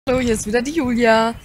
Hallo, hier ist wieder die Julia.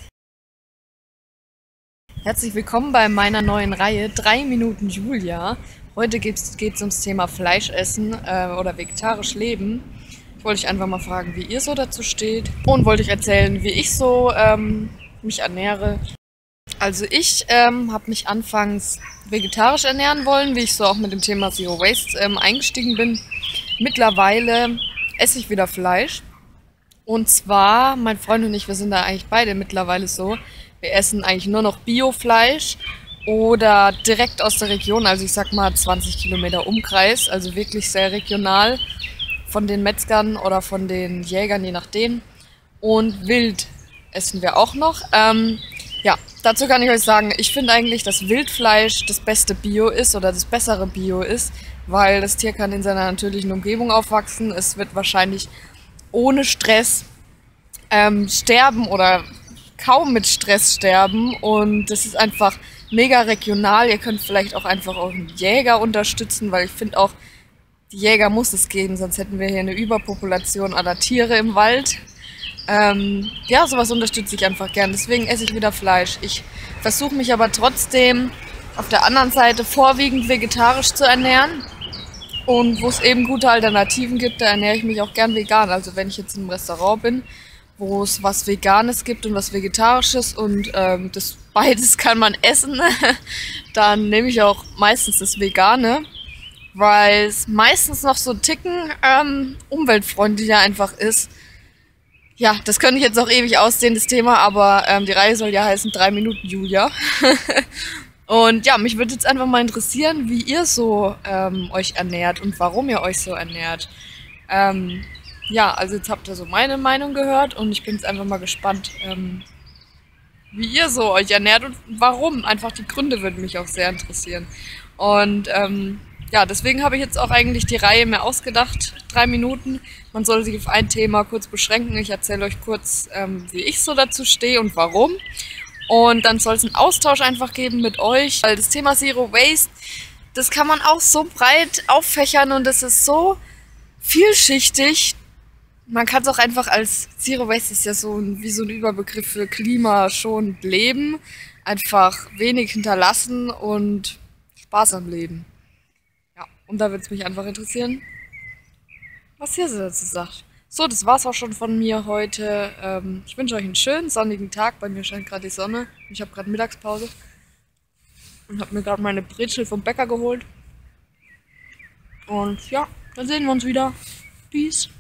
Herzlich willkommen bei meiner neuen Reihe 3 Minuten Julia. Heute geht's ums Thema Fleischessen oder vegetarisch leben. Ich wollte euch einfach mal fragen, wie ihr so dazu steht und wollte euch erzählen, wie ich so mich ernähre. Also ich habe mich anfangs vegetarisch ernähren wollen, wie ich so auch mit dem Thema Zero Waste eingestiegen bin. Mittlerweile esse ich wieder Fleisch. Und zwar, mein Freund und ich, wir sind da eigentlich beide mittlerweile so. Wir essen eigentlich nur noch Biofleisch oder direkt aus der Region, also ich sag mal 20 Kilometer Umkreis, also wirklich sehr regional von den Metzgern oder von den Jägern, je nachdem. Und Wild essen wir auch noch. Ja, dazu kann ich euch sagen, ich finde eigentlich, dass Wildfleisch das beste Bio ist oder das bessere Bio ist, weil das Tier kann in seiner natürlichen Umgebung aufwachsen. Es wird wahrscheinlich ohne Stress sterben oder kaum mit Stress sterben und das ist einfach mega regional. Ihr könnt vielleicht auch einfach euren Jäger unterstützen, weil ich finde auch, die Jäger muss es geben, sonst hätten wir hier eine Überpopulation aller Tiere im Wald. Ja, sowas unterstütze ich einfach gern. Deswegen esse ich wieder Fleisch. Ich versuche mich aber trotzdem auf der anderen Seite vorwiegend vegetarisch zu ernähren. Und wo es eben gute Alternativen gibt, da ernähre ich mich auch gern vegan. Also wenn ich jetzt im Restaurant bin, wo es was Veganes gibt und was Vegetarisches und das beides kann man essen, dann nehme ich auch meistens das Vegane, weil es meistens noch so einen Ticken umweltfreundlicher einfach ist. Ja, das könnte ich jetzt auch ewig ausdehnen, das Thema, aber die Reihe soll ja heißen 3 Minuten Julia. Und ja, mich würde jetzt einfach mal interessieren, wie ihr so euch ernährt und warum ihr euch so ernährt. Ähm, ja, also jetzt habt ihr so meine Meinung gehört und ich bin jetzt einfach mal gespannt, wie ihr so euch ernährt und warum. Einfach die Gründe würden mich auch sehr interessieren. Und ja, deswegen habe ich jetzt auch eigentlich die Reihe mir ausgedacht, 3 Minuten. Man soll sich auf ein Thema kurz beschränken. Ich erzähle euch kurz, wie ich so dazu stehe und warum. Und dann soll es einen Austausch einfach geben mit euch, weil das Thema Zero Waste, das kann man auch so breit auffächern und das ist so vielschichtig. Man kann es auch einfach als Zero Waste ist ja so wie so ein Überbegriff für klimaschonend leben, einfach wenig hinterlassen und Spaß am Leben. Ja, und da würde es mich einfach interessieren, was ihr so dazu sagt. So, das war's auch schon von mir heute. Ich wünsche euch einen schönen sonnigen Tag. Bei mir scheint gerade die Sonne. Ich habe gerade Mittagspause und habe mir gerade meine Brezel vom Bäcker geholt. Und ja, dann sehen wir uns wieder. Peace.